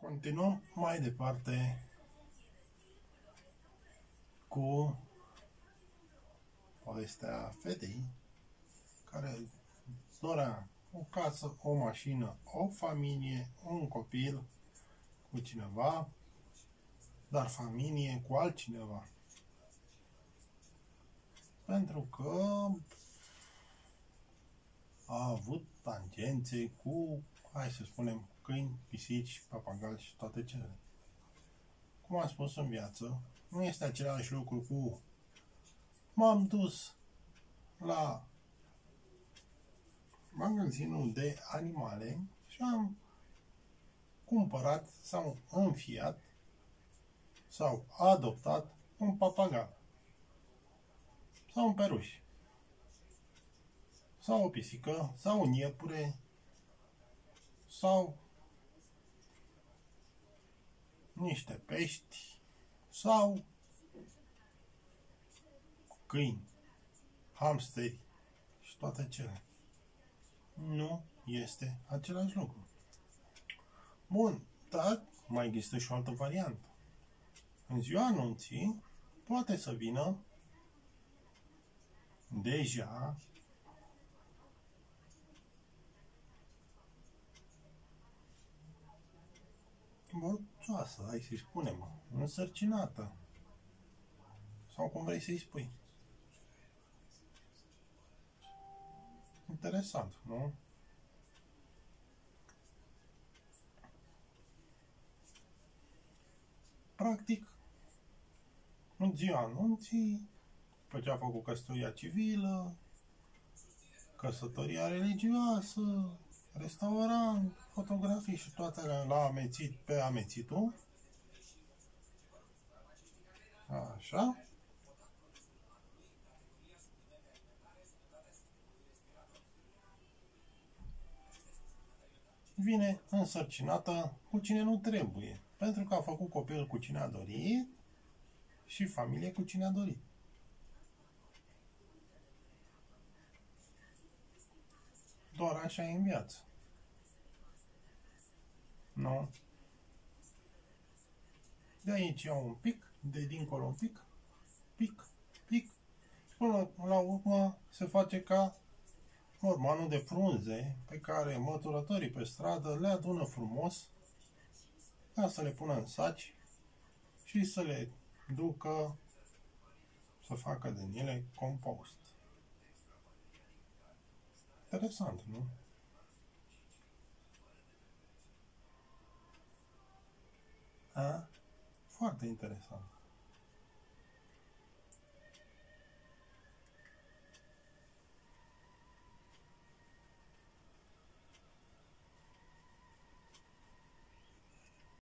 Continuăm mai departe cu povestea fetei care dorea o casă, o mașină, o familie, un copil cu cineva, dar familie cu altcineva. Pentru că a avut tangențe cu, hai să spunem, câini, pisici, papagali și toate cele. Cum am spus în viață, nu este același lucru cu m-am dus la magazinul de animale și am cumpărat sau înfiat sau adoptat un papagal sau un peruș sau o pisică sau un iepure sau niște pești sau câini, hamsteri și toate cele. Nu este același lucru. Bun, dar mai există și o altă variantă. În ziua anunții poate să vină deja bățoasă, hai să-i spunem, însărcinată. Sau cum vrei să-i spui. Interesant, nu? Practic, în ziua anunții, după ce a făcut căsătoria civilă, căsătoria religioasă, restaurant, fotografii și toate la amețit pe amețitul. Așa. Vine însărcinată cu cine nu trebuie, pentru că a făcut copil cu cine a dorit și familie cu cine a dorit. Doar așa e în viață. Nu? De aici iau un pic, de dincolo un pic, pic, până la urmă se face ca mormanul de frunze pe care măturătorii pe stradă le adună frumos ca să le pună în saci și să le ducă să facă din ele compost. Interesant, nu? A? Foarte interesant.